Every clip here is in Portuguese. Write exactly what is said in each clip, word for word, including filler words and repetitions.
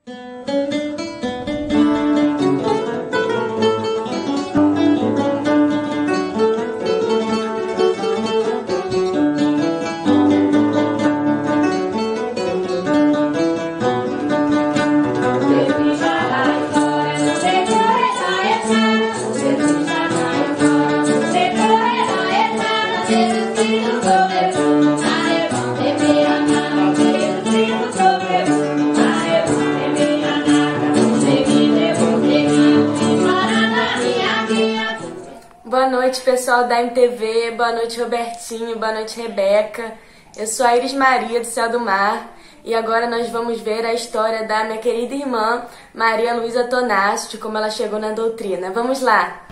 Boa noite, pessoal da M T V, boa noite, Robertinho, boa noite, Rebeca. Eu sou a Iris Maria do Céu do Mar e agora nós vamos ver a história da minha querida irmã Maria Luísa Tonásio, de como ela chegou na doutrina. Vamos lá!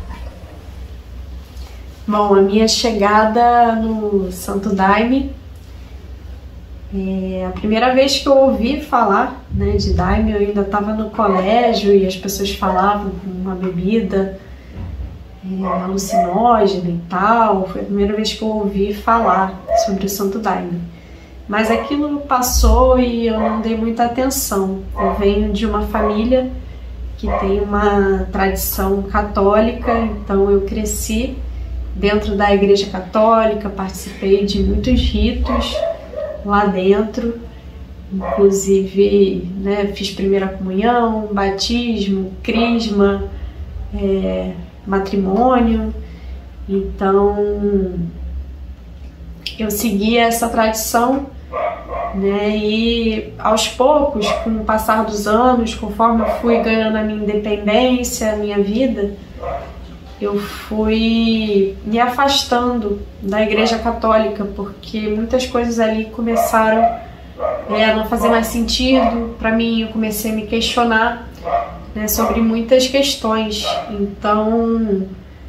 Bom, a minha chegada no Santo Daime, é a primeira vez que eu ouvi falar, né, de Daime, eu ainda estava no colégio e as pessoas falavam uma bebida é, alucinógena e tal. Foi a primeira vez que eu ouvi falar sobre o Santo Daime. Mas aquilo passou e eu não dei muita atenção. Eu venho de uma família que tem uma tradição católica, então eu cresci dentro da Igreja Católica, participei de muitos ritos lá dentro, inclusive, né, fiz primeira comunhão, batismo, crisma, é, matrimônio. Então eu segui essa tradição, né, e aos poucos, com o passar dos anos, conforme eu fui ganhando a minha independência, a minha vida, eu fui me afastando da Igreja Católica, porque muitas coisas ali começaram é, a não fazer mais sentido para mim. Eu comecei a me questionar, né, sobre muitas questões. Então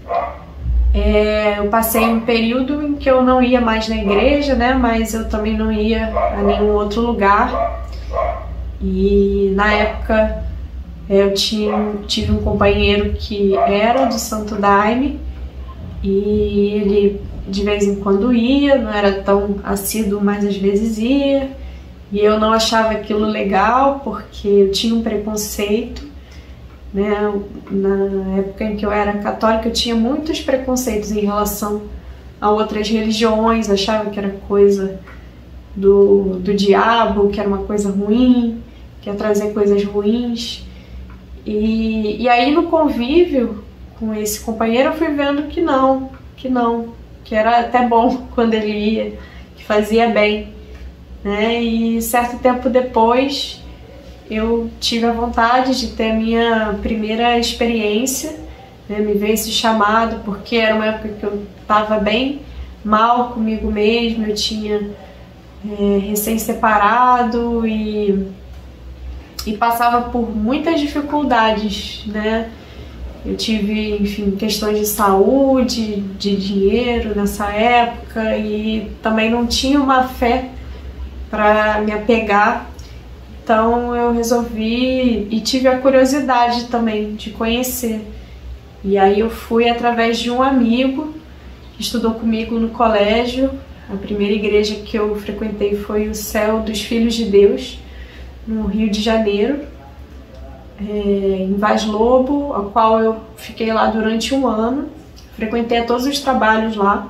é, eu passei um período em que eu não ia mais na igreja, né, mas eu também não ia a nenhum outro lugar. E na época eu tinha, tive um companheiro que era do Santo Daime e ele de vez em quando ia, não era tão assíduo, mas às vezes ia, e eu não achava aquilo legal porque eu tinha um preconceito, né? Na época em que eu era católica eu tinha muitos preconceitos em relação a outras religiões, achava que era coisa do, do diabo, que era uma coisa ruim, que ia trazer coisas ruins. E, e aí no convívio com esse companheiro eu fui vendo que não, que não, que era até bom quando ele ia, que fazia bem, né? E certo tempo depois eu tive a vontade de ter a minha primeira experiência, né? Me veio esse chamado porque era uma época que eu estava bem mal comigo mesma, eu tinha é, recém-separado e e passava por muitas dificuldades, né? Eu tive, enfim, questões de saúde, de dinheiro nessa época, e também não tinha uma fé para me apegar. Então eu resolvi e tive a curiosidade também de conhecer. E aí eu fui através de um amigo que estudou comigo no colégio. A primeira igreja que eu frequentei foi o Céu dos Filhos de Deus, no Rio de Janeiro, é, em Vaz Lobo, a qual eu fiquei lá durante um ano, frequentei todos os trabalhos lá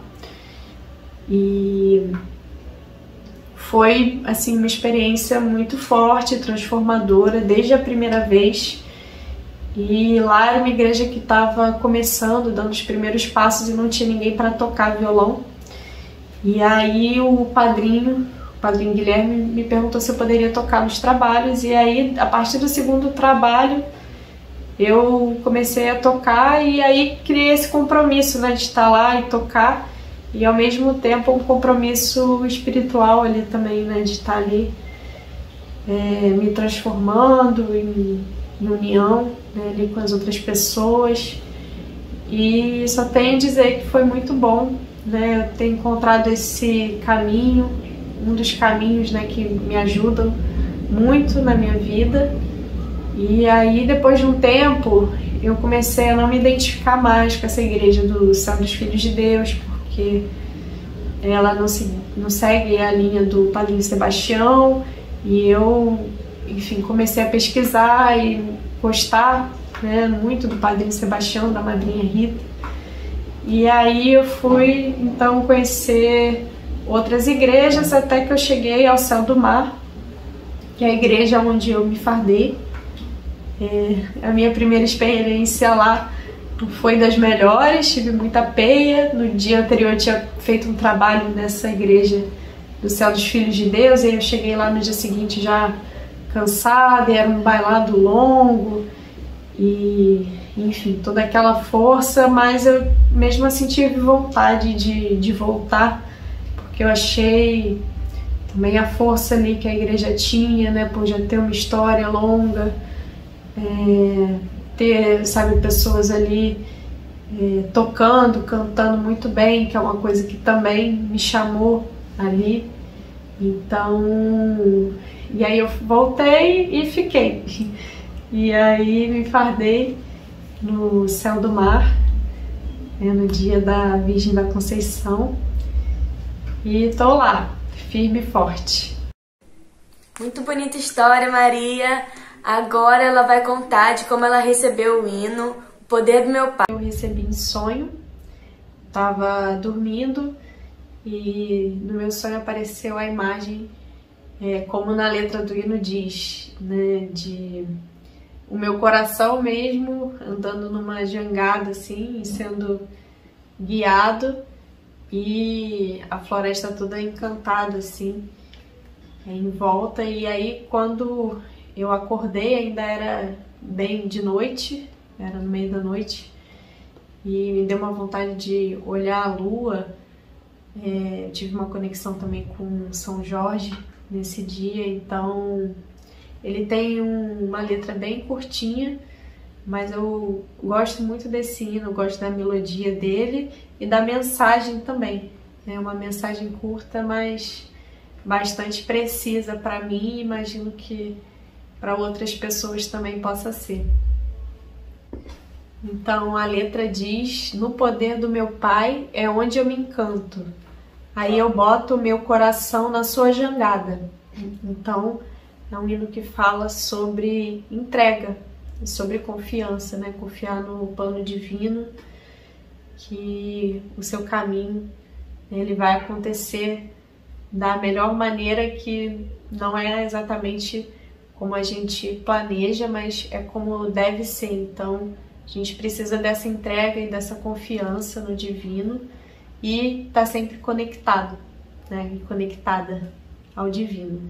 e foi assim uma experiência muito forte, transformadora desde a primeira vez. E lá era uma igreja que estava começando, dando os primeiros passos e não tinha ninguém para tocar violão. E aí o padrinho O padrinho Guilherme me perguntou se eu poderia tocar nos trabalhos, e aí, a partir do segundo trabalho, eu comecei a tocar, e aí criei esse compromisso, né, de estar lá e tocar, e ao mesmo tempo um compromisso espiritual ali também, né, de estar ali é, me transformando em, em união, né, ali com as outras pessoas. E só tenho a dizer que foi muito bom, né, eu ter encontrado esse caminho, um dos caminhos, né, que me ajudam muito na minha vida. E aí, depois de um tempo, eu comecei a não me identificar mais com essa igreja do Céu dos Filhos de Deus, porque ela não, se, não segue a linha do Padrinho Sebastião, e eu enfim, comecei a pesquisar e gostar, né, muito do Padrinho Sebastião, da Madrinha Rita. E aí eu fui, então, conhecer outras igrejas até que eu cheguei ao Céu do Mar, que é a igreja onde eu me fardei. É, a minha primeira experiência lá foi das melhores, tive muita peia. No dia anterior eu tinha feito um trabalho nessa igreja do Céu dos Filhos de Deus, e aí eu cheguei lá no dia seguinte já cansada, e era um bailado longo, e enfim, toda aquela força, mas eu mesmo assim tive vontade de, de voltar, porque eu achei também a força ali que a igreja tinha, né, por já ter uma história longa, é, ter, sabe, pessoas ali é, tocando, cantando muito bem, que é uma coisa que também me chamou ali. Então, e aí eu voltei e fiquei. E aí me fardei no Céu do Mar, né, no dia da Virgem da Conceição, e tô lá, firme e forte. Muito bonita história, Maria. Agora ela vai contar de como ela recebeu o hino, O Poder do Meu Pai. Eu recebi em sonho, tava dormindo, e no meu sonho apareceu a imagem, é, como na letra do hino diz, né, de o meu coração mesmo andando numa jangada assim, sendo guiado, e a floresta toda encantada assim, em volta. E aí quando eu acordei ainda era bem de noite, era no meio da noite, e me deu uma vontade de olhar a lua. É, tive uma conexão também com São Jorge nesse dia, então ele tem um, uma letra bem curtinha, mas eu gosto muito desse hino, gosto da melodia dele e da mensagem também. É uma mensagem curta, mas bastante precisa para mim, e imagino que para outras pessoas também possa ser. Então a letra diz: no poder do meu Pai é onde eu me encanto, aí eu boto o meu coração na sua jangada. Então é um hino que fala sobre entrega, sobre confiança, né? Confiar no plano divino, que o seu caminho, ele vai acontecer da melhor maneira, que não é exatamente como a gente planeja, mas é como deve ser. Então a gente precisa dessa entrega e dessa confiança no divino, e estar sempre conectado, né? E conectada ao divino.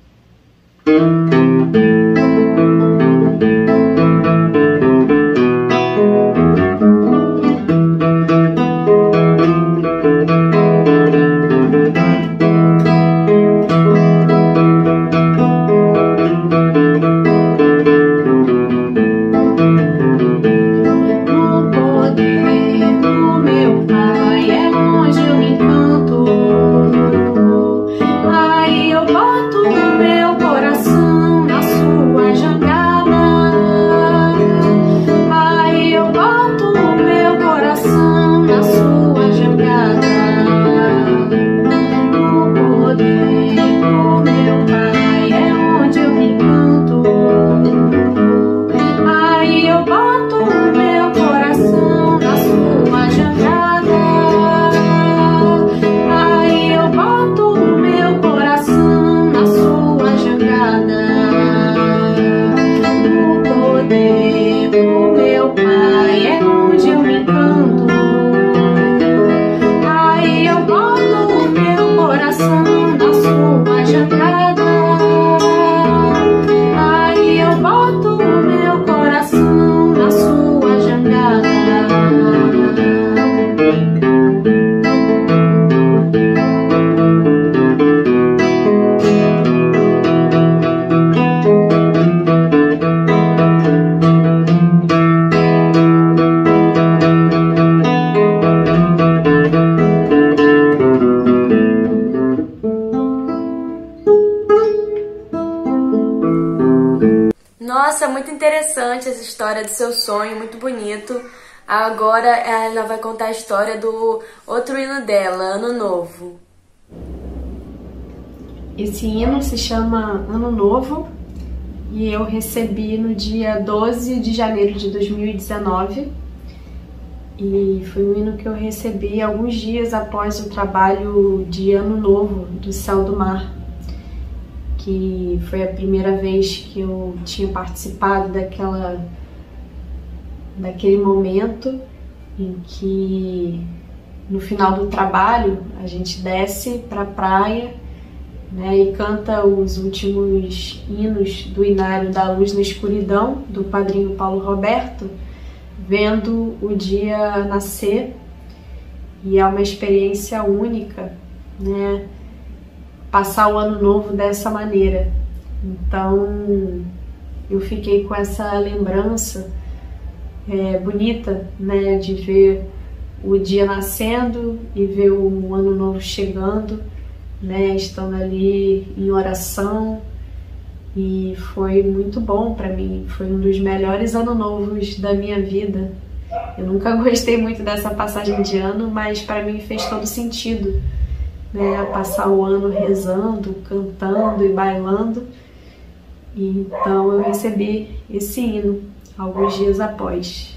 Nossa, muito interessante essa história do seu sonho, muito bonito. Agora ela vai contar a história do outro hino dela, Ano Novo. Esse hino se chama Ano Novo, e eu recebi no dia doze de janeiro de dois mil e dezenove. E foi um hino que eu recebi alguns dias após o trabalho de Ano Novo do Céu do Mar, que foi a primeira vez que eu tinha participado daquela, daquele momento em que no final do trabalho a gente desce para a praia, né, e canta os últimos hinos do Inário da Luz na Escuridão, do padrinho Paulo Roberto, vendo o dia nascer. E é uma experiência única, né, passar o ano novo dessa maneira. Então eu fiquei com essa lembrança é, bonita, né, de ver o dia nascendo e ver o ano novo chegando, né, estando ali em oração. E foi muito bom para mim, foi um dos melhores anos novos da minha vida. Eu nunca gostei muito dessa passagem de ano, mas para mim fez todo sentido, né, passar o ano rezando, cantando e bailando. E então eu recebi esse hino alguns dias após.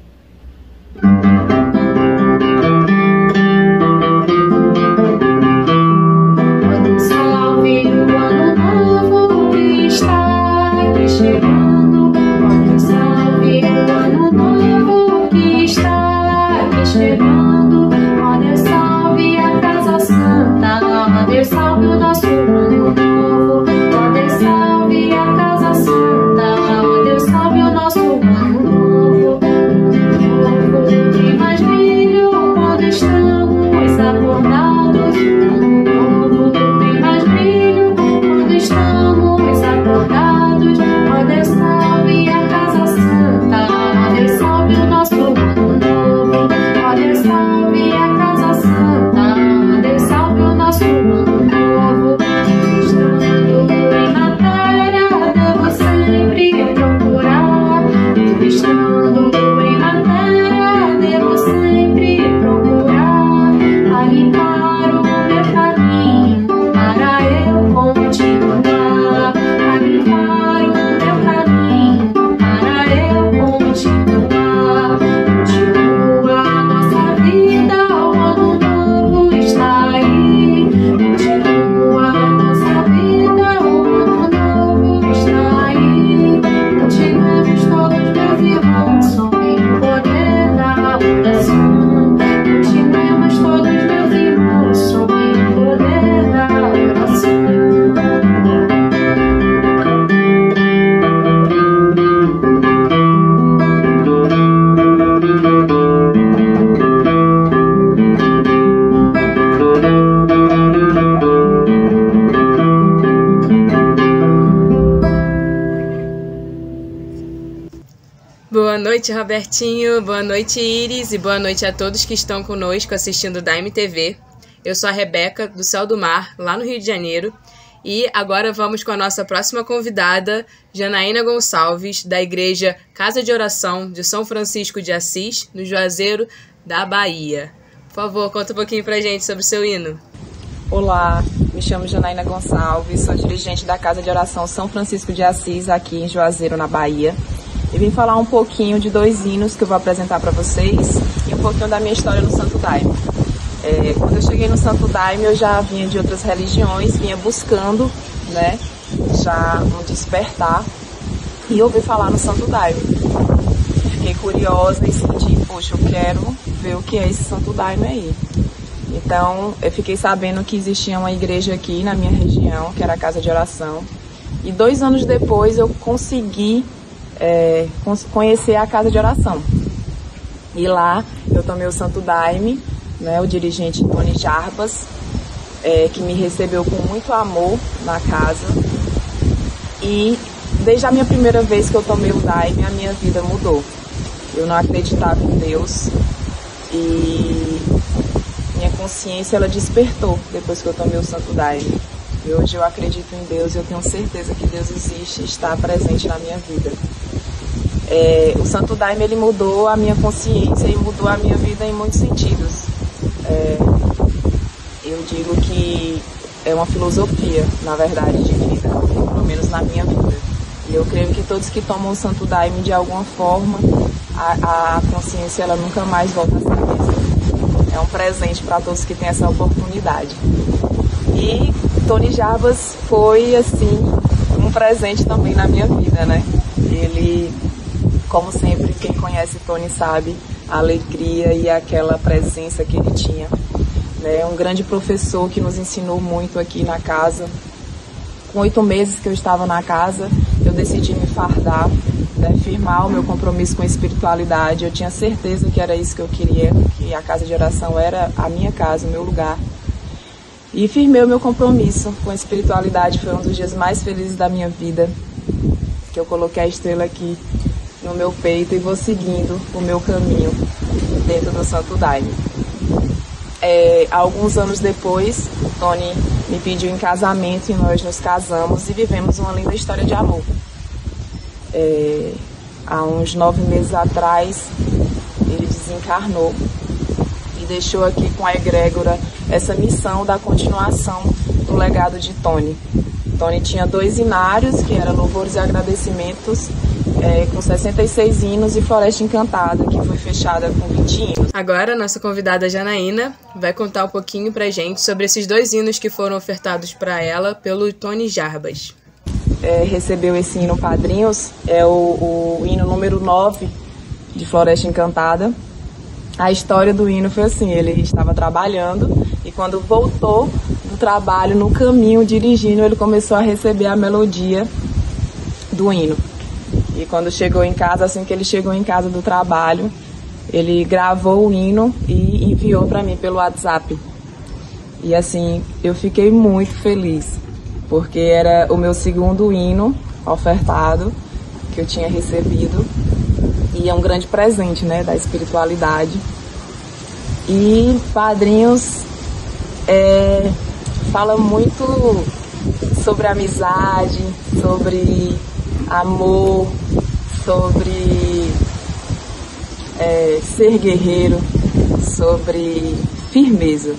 Boa noite, Robertinho, boa noite, Iris, e boa noite a todos que estão conosco assistindo Daime T V. Eu sou a Rebeca, do Céu do Mar, lá no Rio de Janeiro, e agora vamos com a nossa próxima convidada, Janaína Gonçalves, da Igreja Casa de Oração de São Francisco de Assis, no Juazeiro da Bahia. Por favor, conta um pouquinho pra gente sobre o seu hino. Olá, me chamo Janaína Gonçalves, sou dirigente da Casa de Oração São Francisco de Assis, aqui em Juazeiro, na Bahia. E vim falar um pouquinho de dois hinos que eu vou apresentar para vocês e um pouquinho da minha história no Santo Daime. É, quando eu cheguei no Santo Daime, eu já vinha de outras religiões, vinha buscando, né, já um despertar, e ouvi falar no Santo Daime. Fiquei curiosa e senti, poxa, eu quero ver o que é esse Santo Daime aí. Então, eu fiquei sabendo que existia uma igreja aqui na minha região, que era a Casa de Oração, e dois anos depois eu consegui É, conhecer a Casa de Oração. E lá eu tomei o Santo Daime, né, o dirigente Tony Jarbas, é, que me recebeu com muito amor na casa. E desde a minha primeira vez que eu tomei o Daime, a minha vida mudou. Eu não acreditava em Deus e minha consciência ela despertou depois que eu tomei o Santo Daime. E hoje eu acredito em Deus e eu tenho certeza que Deus existe e está presente na minha vida. É, o Santo Daime ele mudou a minha consciência e mudou a minha vida em muitos sentidos. É, eu digo que é uma filosofia, na verdade, de vida, pelo menos na minha vida. Eu creio que todos que tomam o Santo Daime de alguma forma, a, a consciência ela nunca mais volta a ser mesma. É um presente para todos que têm essa oportunidade. E Tony Jarbas foi, assim, um presente também na minha vida, né? Ele, como sempre, quem conhece Tony sabe a alegria e aquela presença que ele tinha. É um grande professor que nos ensinou muito aqui na casa. Com oito meses que eu estava na casa, eu decidi me fardar, né, firmar o meu compromisso com a espiritualidade. Eu tinha certeza que era isso que eu queria, que a casa de oração era a minha casa, o meu lugar. E firmei o meu compromisso com a espiritualidade. Foi um dos dias mais felizes da minha vida, que eu coloquei a estrela aqui no meu peito e vou seguindo o meu caminho dentro do Santo Daime. É, alguns anos depois, Tony me pediu em casamento e nós nos casamos e vivemos uma linda história de amor. É, há uns nove meses atrás, ele desencarnou e deixou aqui com a egrégora essa missão da continuação do legado de Tony. Tony tinha dois inários, que eram Louvores e Agradecimentos, é, com sessenta e seis hinos, e Floresta Encantada, que foi fechada com vinte hinos. Agora, a nossa convidada Janaína vai contar um pouquinho pra gente sobre esses dois hinos que foram ofertados para ela pelo Tony Jarbas. É, recebeu esse hino Padrinhos, é o, o hino número nove de Floresta Encantada. A história do hino foi assim: ele estava trabalhando e quando voltou do trabalho, no caminho, dirigindo, ele começou a receber a melodia do hino. E quando chegou em casa, assim que ele chegou em casa do trabalho, ele gravou o hino e enviou para mim pelo WhatsApp. E assim, eu fiquei muito feliz, porque era o meu segundo hino ofertado que eu tinha recebido. E é um grande presente, né, da espiritualidade. E Padrinhos é, fala muito sobre amizade, sobre amor, sobre é, ser guerreiro, sobre firmeza.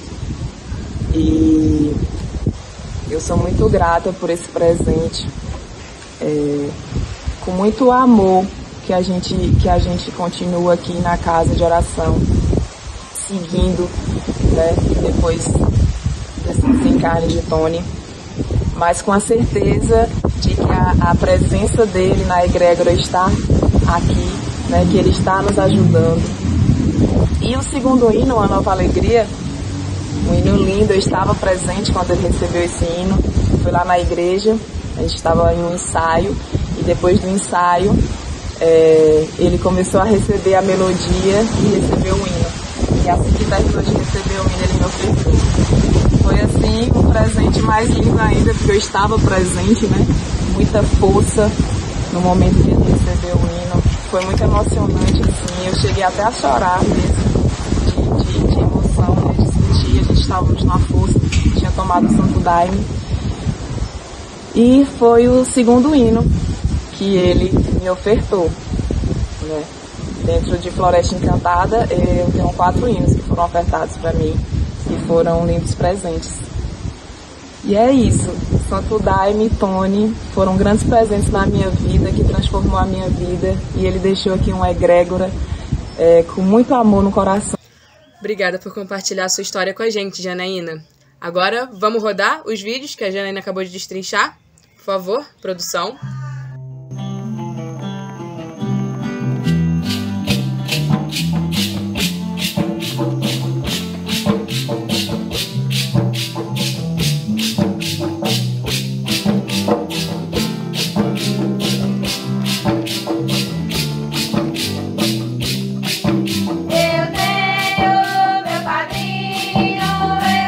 E eu sou muito grata por esse presente, é, com muito amor que a gente, que a gente continua aqui na casa de oração, seguindo, né, depois desse desencarne de Tony, mas com a certeza de que a, a presença dele na egrégora está aqui, né, que ele está nos ajudando. E o segundo hino, A Nova Alegria, um hino lindo, eu estava presente quando ele recebeu esse hino, fui lá na igreja, a gente estava em um ensaio, e depois do ensaio, É, ele começou a receber a melodia e recebeu o hino. E assim que terminou de receber o hino, ele me ofertou. Foi assim um presente mais lindo ainda, porque eu estava presente, né? Muita força no momento que ele recebeu o hino. Foi muito emocionante, assim. Eu cheguei até a chorar mesmo, de, de, de emoção, né? De sentir. A gente estávamos na força, tinha tomado o Santo Daime. E foi o segundo hino que ele me ofertou, né? Dentro de Floresta Encantada, eu tenho quatro hinos que foram ofertados para mim e foram lindos presentes. E é isso, Santo Daime e Tony foram grandes presentes na minha vida, que transformou a minha vida, e ele deixou aqui uma egrégora é, com muito amor no coração. Obrigada por compartilhar a sua história com a gente, Janaína. Agora, vamos rodar os vídeos que a Janaína acabou de destrinchar? Por favor, produção.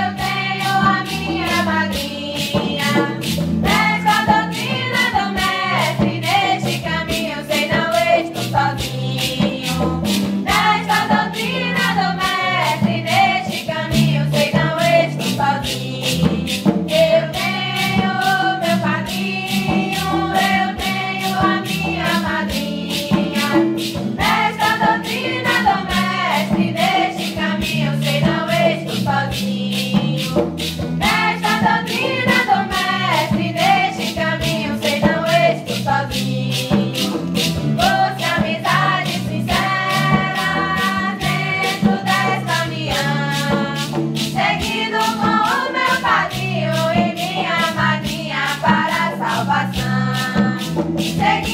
Madrinha, essa doutrina do mestre.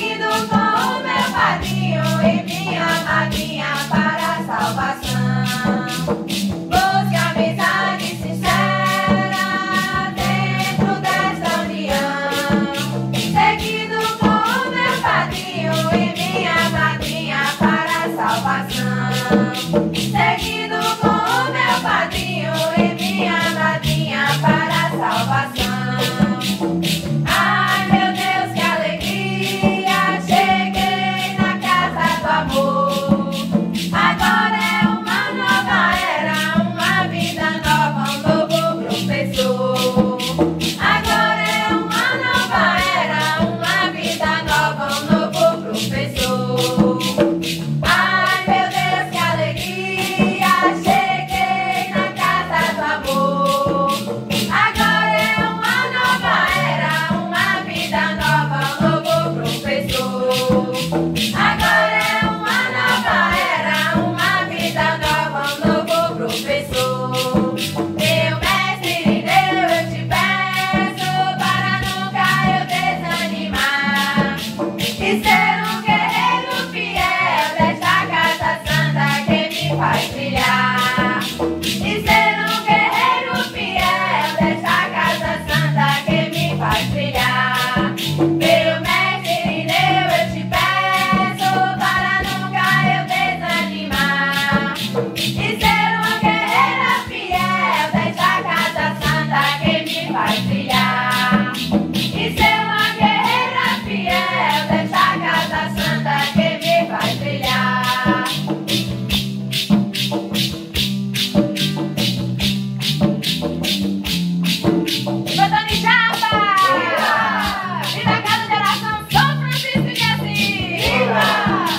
seguindo com o meu padrinho e minha madrinha para a salvação. Busque amizade sincera dentro desta união, seguindo com o meu padrinho e minha madrinha para a salvação. Seguindo com o meu padrinho e minha madrinha para a salvação. Ai meu Deus, que alegria, cheguei na casa do amor. Agora é uma nova era, uma vida nova, um novo professor. Agora é uma nova era, uma vida nova, um novo professor. Ai meu Deus, que alegria, cheguei na casa do amor. Agora é uma nova era, uma vida nova, um novo professor. Agora é uma nova era, uma vida nova, um novo professor. Meu mestre Deus, eu te peço para nunca eu desanimar e ser um guerreiro fiel desta casa santa que me faz brilhar. E ser um guerreiro fiel desta casa santa que me faz brilhar. Meu mestre Deus, eu te peço para nunca eu desanimar e ser uma guerreira fiel desta casa santa que me faz brilhar. E ser uma guerreira fiel desta casa santa que me faz brilhar. Botando em chapa! E da casa de oração São Francisco de Assis! Viva!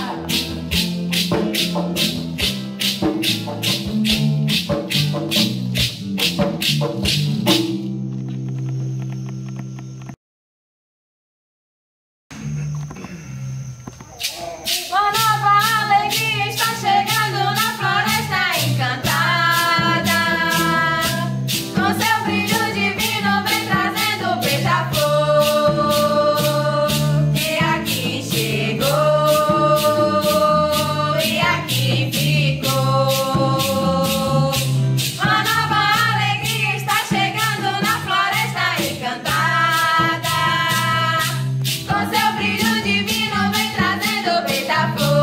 Uma nova alegria está chegando na floresta encantada. Com seu brilho divino vem trazendo beija-flor. E aqui chegou, e aqui ficou. Uma nova alegria está chegando na floresta encantada. Com seu brilho divino vem trazendo beija-flor.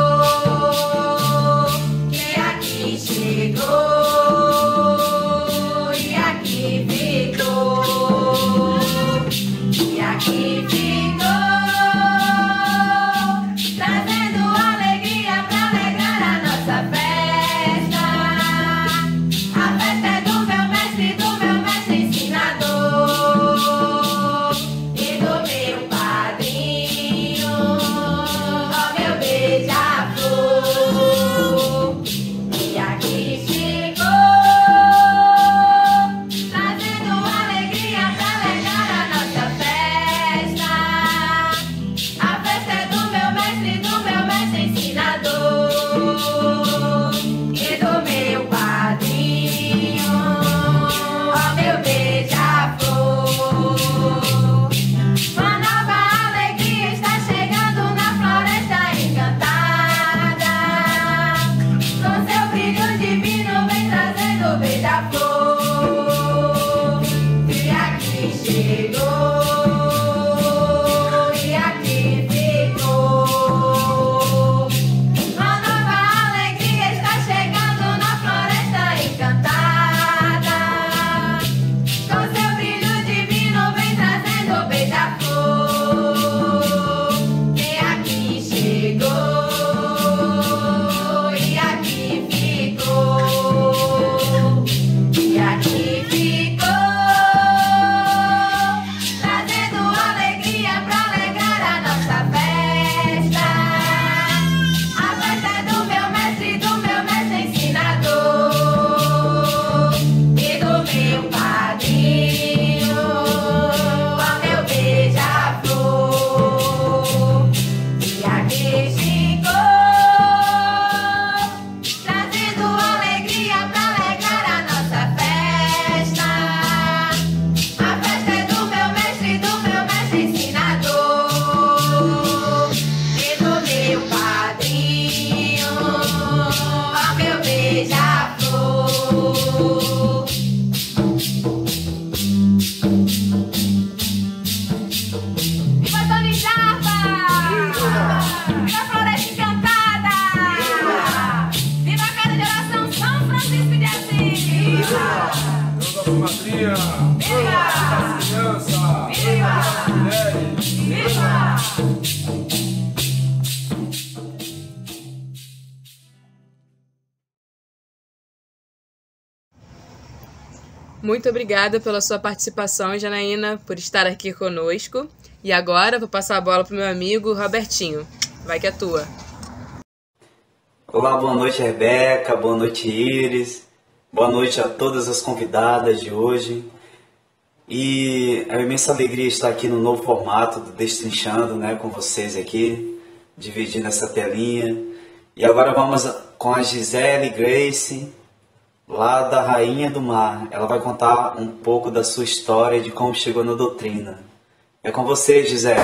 Muito obrigada pela sua participação, Janaína, por estar aqui conosco. E agora vou passar a bola para o meu amigo Robertinho. Vai que é tua. Olá, boa noite, Rebeca, boa noite, Iris, boa noite a todas as convidadas de hoje. E é uma imensa alegria estar aqui no novo formato do Destrinchando, né, com vocês aqui, dividindo essa telinha. E agora vamos com a Gisele Grace, lá da Rainha do Mar. Ela vai contar um pouco da sua história, de como chegou na doutrina. É com você, Gisele.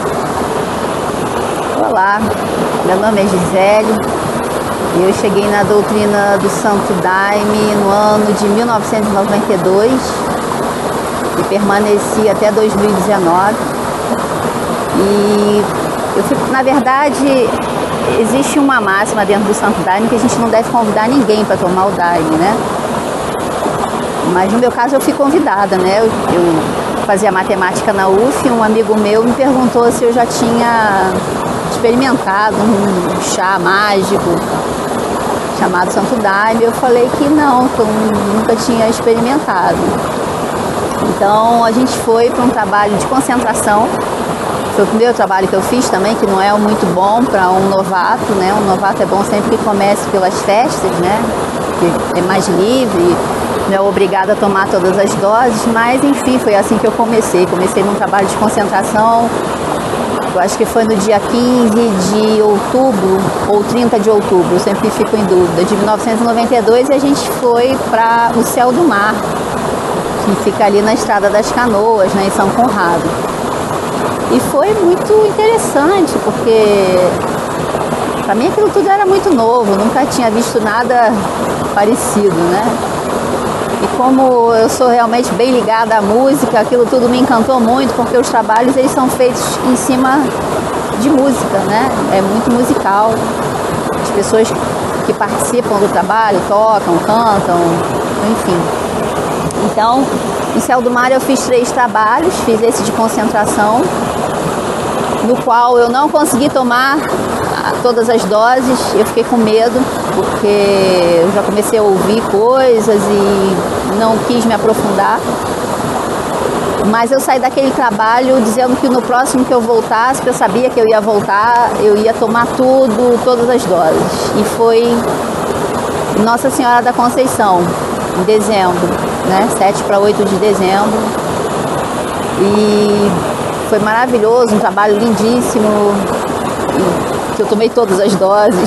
Olá, meu nome é Gisele. Eu cheguei na doutrina do Santo Daime no ano de mil novecentos e noventa e dois e permaneci até dois mil e dezenove. E eu fui, na verdade, existe uma máxima dentro do Santo Daime que a gente não deve convidar ninguém para tomar o Daime, né? Mas no meu caso eu fui convidada, né? Eu, eu fazia matemática na U F e um amigo meu me perguntou se eu já tinha experimentado um chá mágico chamado Santo Daime. Eu falei que não, que eu nunca tinha experimentado. Então a gente foi para um trabalho de concentração. Foi o primeiro trabalho que eu fiz também, que não é muito bom para um novato, né? Um novato é bom sempre que comece pelas festas, né? Que é mais livre, não é obrigado a tomar todas as doses, mas enfim, foi assim que eu comecei. Comecei num trabalho de concentração, eu acho que foi no dia quinze de outubro ou trinta de outubro, eu sempre fico em dúvida, de mil novecentos e noventa e dois, e a gente foi para o Céu do Mar, que fica ali na Estrada das Canoas, né, em São Conrado. E foi muito interessante, porque para mim aquilo tudo era muito novo, nunca tinha visto nada parecido, né? E como eu sou realmente bem ligada à música, aquilo tudo me encantou muito, porque os trabalhos eles são feitos em cima de música, né? É muito musical. As pessoas que participam do trabalho tocam, cantam, enfim. Então, em Céu do Mar eu fiz três trabalhos, fiz esse de concentração, no qual eu não consegui tomar todas as doses, eu fiquei com medo, porque eu já comecei a ouvir coisas e não quis me aprofundar. Mas eu saí daquele trabalho dizendo que no próximo que eu voltasse, que eu sabia que eu ia voltar, eu ia tomar tudo, todas as doses. E foi Nossa Senhora da Conceição, em dezembro, né? sete para oito de dezembro. E foi maravilhoso, um trabalho lindíssimo, que eu tomei todas as doses.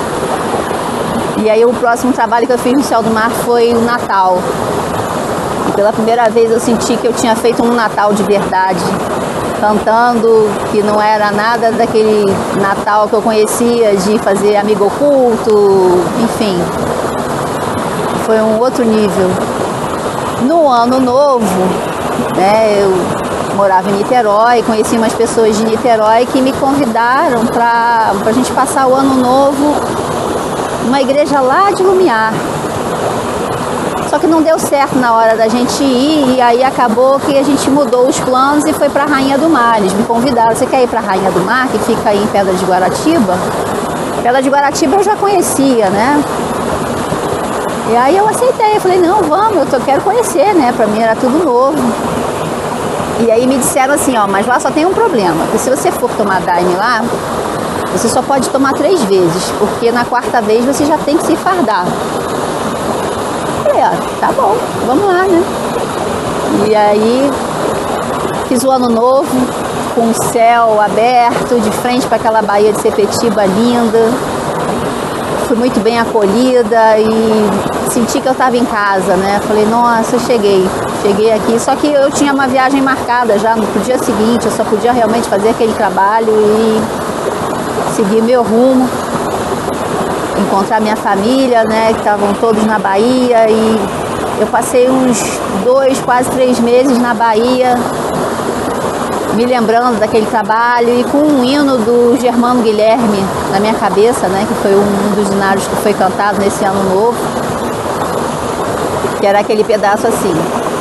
E aí o próximo trabalho que eu fiz no Céu do Mar foi o Natal. E pela primeira vez eu senti que eu tinha feito um Natal de verdade, cantando, que não era nada daquele Natal que eu conhecia, de fazer amigo oculto, enfim. Foi um outro nível. No Ano Novo, né, eu morava em Niterói, conheci umas pessoas de Niterói que me convidaram para a gente passar o Ano Novo numa igreja lá de Lumiar. Só que não deu certo na hora da gente ir, e aí acabou que a gente mudou os planos e foi para a Rainha do Mar. Eles me convidaram: você quer ir para a Rainha do Mar, que fica aí em Pedra de Guaratiba? Pedra de Guaratiba eu já conhecia, né? E aí eu aceitei, eu falei: não, vamos, eu tô, quero conhecer, né? Para mim era tudo novo. E aí me disseram assim, ó, mas lá só tem um problema, porque se você for tomar Daime lá, você só pode tomar três vezes, porque na quarta vez você já tem que se fardar. Eu falei: ó, tá bom, vamos lá, né? E aí fiz o Ano Novo com o céu aberto, de frente para aquela baía de Sepetiba linda. Fui muito bem acolhida e senti que eu estava em casa, né? Falei: nossa, eu cheguei, cheguei aqui. Só que eu tinha uma viagem marcada já no dia seguinte, eu só podia realmente fazer aquele trabalho e seguir meu rumo, encontrar minha família, né? Que estavam todos na Bahia, e eu passei uns dois, quase três meses na Bahia, me lembrando daquele trabalho e com um hino do Germano Guilherme na minha cabeça, né, que foi um dos hinários que foi cantado nesse Ano Novo, que era aquele pedaço assim: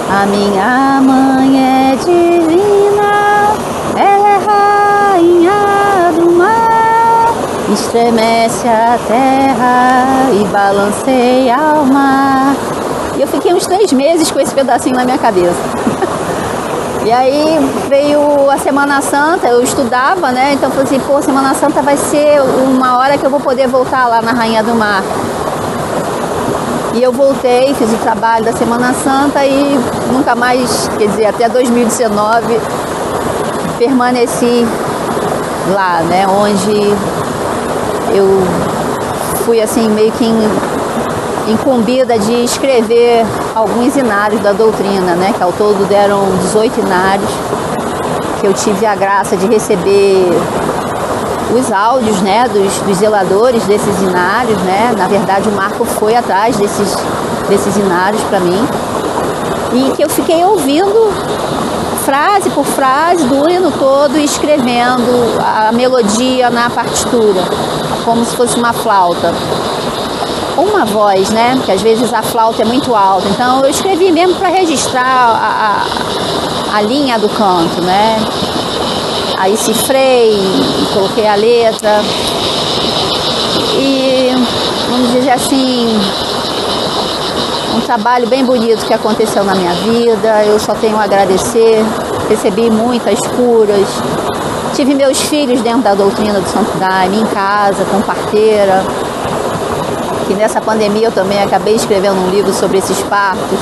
A minha mãe é divina, ela é rainha do mar, estremece a terra e balanceia ao mar. E eu fiquei uns três meses com esse pedacinho na minha cabeça. E aí veio a Semana Santa, eu estudava, né? Então eu falei assim, pô, Semana Santa vai ser uma hora que eu vou poder voltar lá na Rainha do Mar. E eu voltei, fiz o trabalho da Semana Santa e nunca mais, quer dizer, até dois mil e dezenove, permaneci lá, né? Onde eu fui assim meio que incumbida de escrever alguns inários da doutrina, né? Que ao todo deram dezoito inários, que eu tive a graça de receber os áudios, né, dos, dos zeladores desses inários, né? Na verdade, o Marco foi atrás desses, desses inários para mim, e que eu fiquei ouvindo frase por frase do hino todo e escrevendo a melodia na partitura, como se fosse uma flauta. Uma voz, né? Porque às vezes a flauta é muito alta. Então eu escrevi mesmo para registrar a, a, a linha do canto, né? Aí cifrei e coloquei a letra. E, vamos dizer assim, um trabalho bem bonito que aconteceu na minha vida. Eu só tenho a agradecer. Recebi muitas curas. Tive meus filhos dentro da doutrina do Santo Daime, em casa, com parteira. Que nessa pandemia eu também acabei escrevendo um livro sobre esses partos.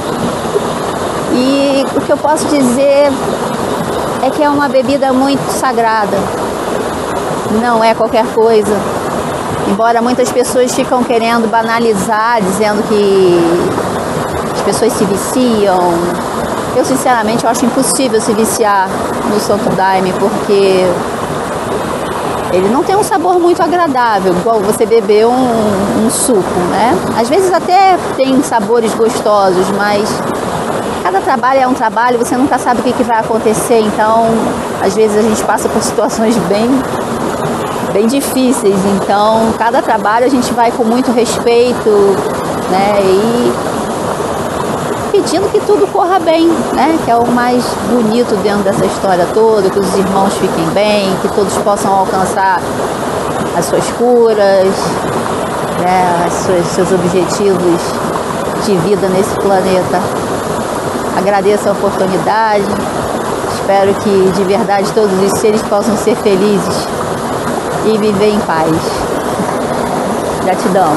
E o que eu posso dizer é que é uma bebida muito sagrada. Não é qualquer coisa. Embora muitas pessoas ficam querendo banalizar, dizendo que as pessoas se viciam. Eu, sinceramente, eu acho impossível se viciar no Santo Daime, porque ele não tem um sabor muito agradável, igual você beber um, um suco, né? Às vezes até tem sabores gostosos, mas cada trabalho é um trabalho, você nunca sabe o que, que vai acontecer, então às vezes a gente passa por situações bem, bem difíceis, então cada trabalho a gente vai com muito respeito, né? E pedindo que tudo corra bem, né? Que é o mais bonito dentro dessa história toda, que os irmãos fiquem bem, que todos possam alcançar as suas curas, né? Os seus, seus objetivos de vida nesse planeta. Agradeço a oportunidade, espero que de verdade todos os seres possam ser felizes e viver em paz. Gratidão.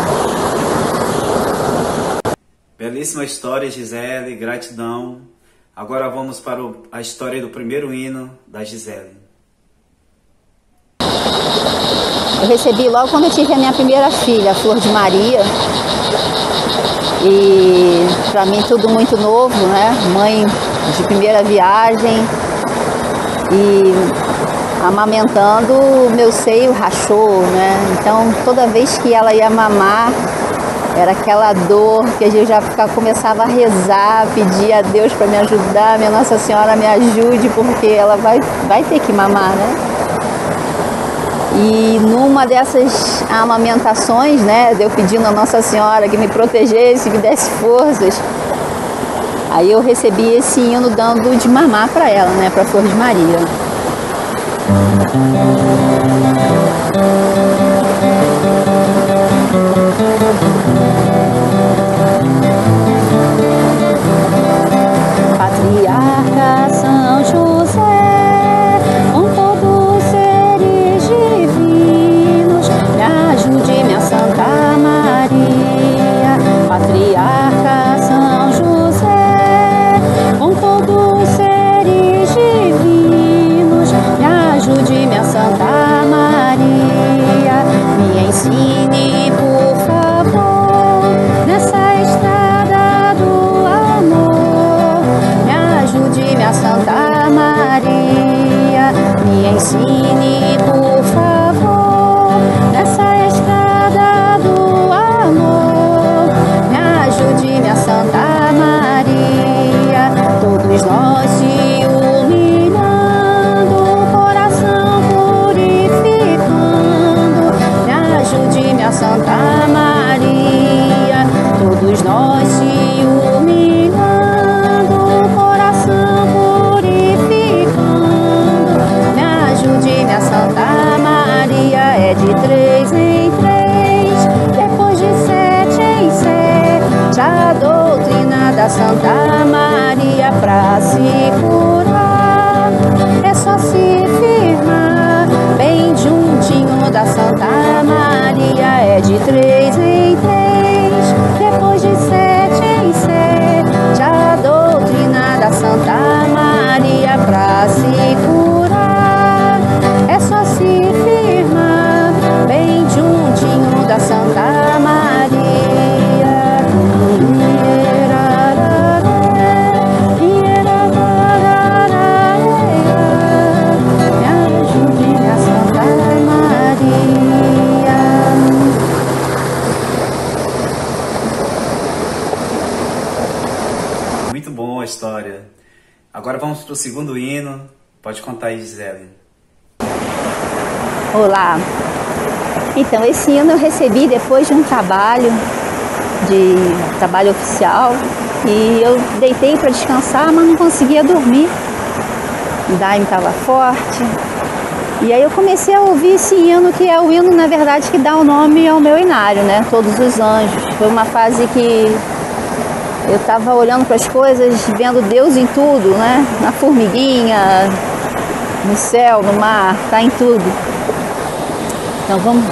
Belíssima história, Gisele, gratidão. Agora vamos para o, a história do primeiro hino da Gisele. Eu recebi logo quando eu tive a minha primeira filha, a Flor de Maria. E para mim tudo muito novo, né? Mãe de primeira viagem. E amamentando, o meu seio rachou, né? Então toda vez que ela ia mamar, era aquela dor que a gente já começava a rezar, pedir a Deus para me ajudar, minha Nossa Senhora me ajude, porque ela vai, vai ter que mamar, né? E numa dessas amamentações, né, eu pedindo a Nossa Senhora que me protegesse, que me desse forças, aí eu recebi esse hino dando de mamar para ela, né, para Flor de Maria. Patriarca São José, com todos os seres divinos, me ajude, minha Santa Maria. Patriarca São José, com todos os seres divinos, me ajude, minha Santa Maria. Me ensine, por favor, nessa estrada do amor. Me ajude, minha Santa Maria. Me ensine, por favor, nessa estrada do amor. Me ajude, minha Santa Maria. Todos nós se humilhando, o coração purificando. Me ajude, minha Santa Maria. Todos nós se humilhando, Santa Maria pra se curar. É só se firmar bem juntinho da Santa Maria. É de três em três, depois de sete em sete, a doutrina da Santa Maria pra se curar. É só se firmar bem juntinho da Santa Maria. Muito bom a história. Agora vamos para o segundo hino. Pode contar aí, Gisele. Olá. Então, esse hino eu recebi depois de um trabalho, de trabalho oficial, e eu deitei para descansar, mas não conseguia dormir. O Daime estava forte. E aí eu comecei a ouvir esse hino, que é o hino, na verdade, que dá o nome ao meu inário, né? Todos os Anjos. Foi uma fase que eu estava olhando para as coisas, vendo Deus em tudo, né? Na formiguinha, no céu, no mar, tá em tudo. Então vamos.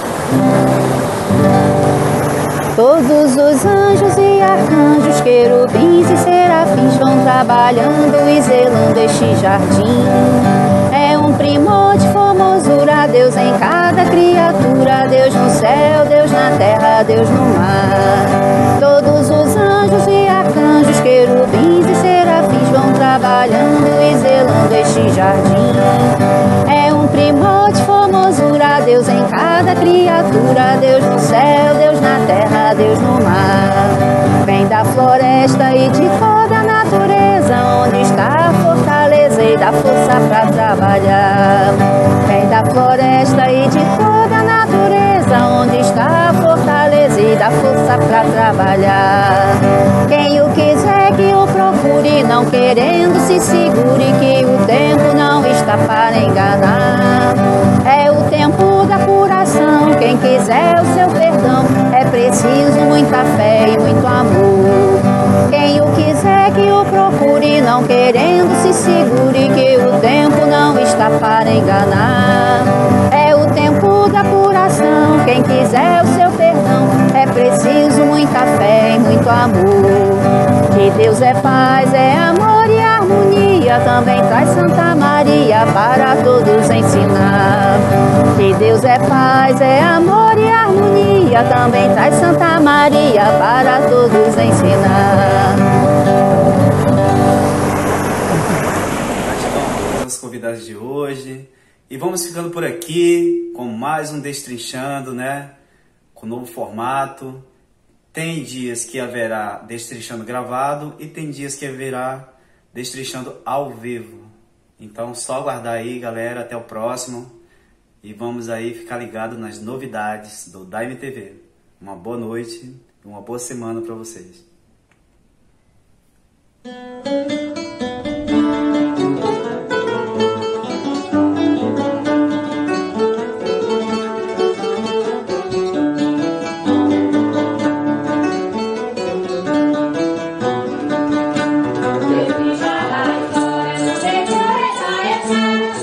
Todos os anjos e arcanjos, querubins e serafins vão trabalhando e zelando este jardim. É um primor de formosura, Deus em cada criatura, Deus no céu, Deus na terra, Deus no mar. Todos os anjos e arcanjos, querubins e serafins vão trabalhando e zelando este jardim. É um primor de formosura, Deus em cada criatura, Deus no céu, Deus na terra, Deus no mar. Vem da floresta e de toda a natureza, onde está a fortaleza e dá força pra trabalhar. Vem da floresta e de toda a natureza, onde está a fortaleza e dá força pra trabalhar. Quem o quiser que o procure, não querendo se segure, que o tempo não está para enganar. É o tempo da curação, quem quiser o seu perdão, é preciso muita fé e muito amor. Quem o quiser que o procure, não querendo se segure, que o tempo não está para enganar. É o tempo da curação, quem quiser o seu perdão, é preciso muita fé e muito amor. Que Deus é paz, é amor e harmonia, também traz Santa Maria para todos ensinar. Que Deus é paz, é amor e harmonia, também traz Santa Maria para todos ensinar. Gratidão a todas as convidadas de hoje. E vamos ficando por aqui com mais um Destrinchando, né? Com novo formato. Tem dias que haverá Destrinchando gravado e tem dias que haverá Destrinchando ao vivo. Então só aguardar aí, galera, até o próximo. E vamos aí ficar ligado nas novidades do Daime T V. Uma boa noite e uma boa semana para vocês.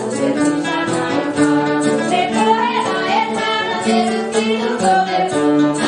Thank you.